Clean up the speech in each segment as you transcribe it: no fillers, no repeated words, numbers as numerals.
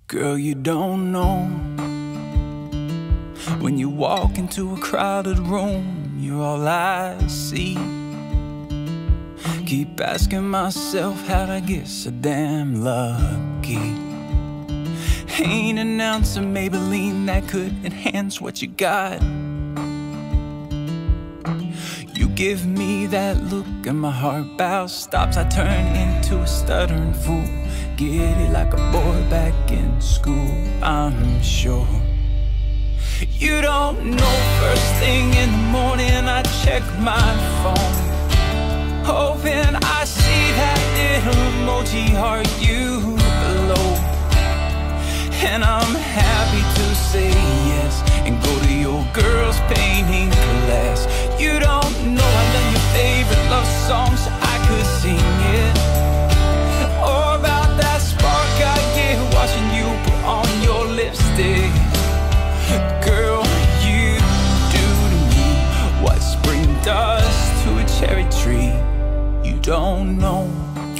Girl, you don't know. When you walk into a crowded room, you're all I see. Keep asking myself, how'd I get so damn lucky? Ain't an ounce of Maybelline that could enhance what you got. You give me that look and my heart bows, stops. I turn into a stuttering fool, giddy like a boy back in school, I'm sure. You don't know, first thing in the morning I check my phone, hoping I see that little emoji heart you below. And I'm happy to say yes and go to your girl's painting class. You don't know I love your favorite love song, so I could sing it. Or about that spark I get watching you put on your lipstick. Girl, you do to me what spring does to a cherry tree. You don't know.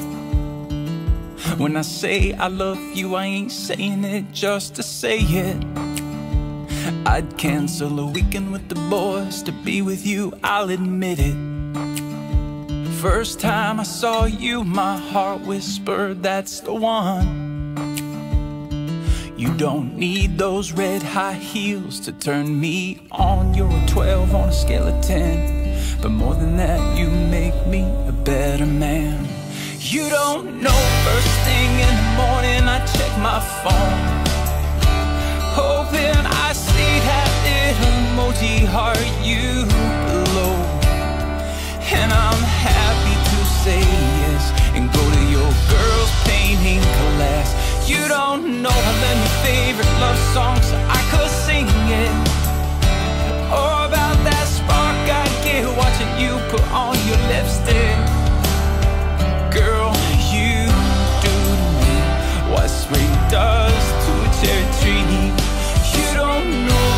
When I say I love you, I ain't saying it just to say it. I'd cancel a weekend with the boys to be with you, I'll admit it. First time I saw you, my heart whispered, that's the one. You don't need those red high heels to turn me on. You're a 12 on a scale of 10, but more than that, you make me a better man. You don't know, first thing in the morning I check my phone, hoping I see that little emoji heart you below. And I'm happy to say yes and go to your girl's painting class. You don't know I love your favorite love song, so I could sing it. Or about that spark I get watching you put on your lipstick. Girl, you do to me what spring does to a cherry tree. You don't know.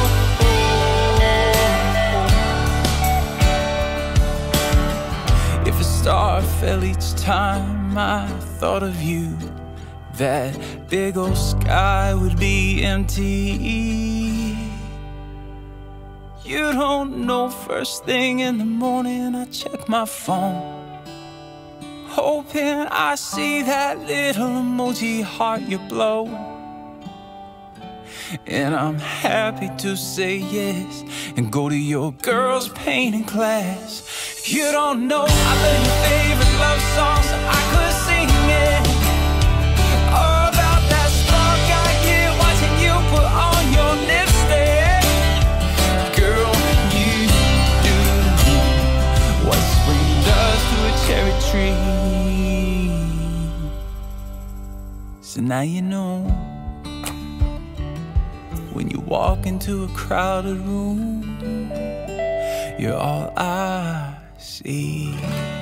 If a star fell each time I thought of you, that big old sky would be empty. You don't know, first thing in the morning I check my phone, hoping I see that little emoji heart you blow. And I'm happy to say yes and go to your girl's painting class. You don't know I love your favorite love song, so I could sing it. Or about that spark I get watching you put on your lipstick. Girl, you do what spring does to a cherry tree. So now you know, when you walk into a crowded room, you're all I see.